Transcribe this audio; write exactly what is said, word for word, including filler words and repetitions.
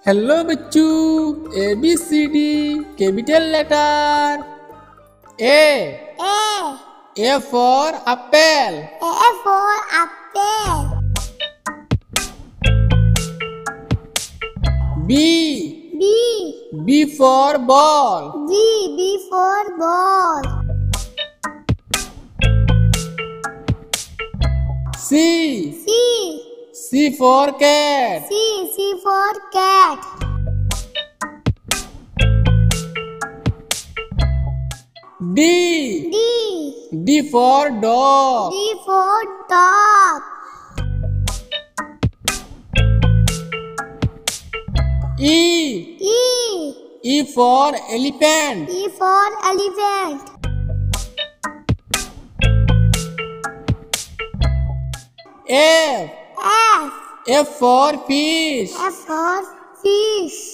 Hello बच्चों, A B C D capital letter. A A. A for apple. A for apple. B B. B for ball. B. B for ball. C C. C for cat. C. C for cat. D D. D for dog. D for dog. E E. E for elephant. E for elephant. F F. F for fish. F for fish.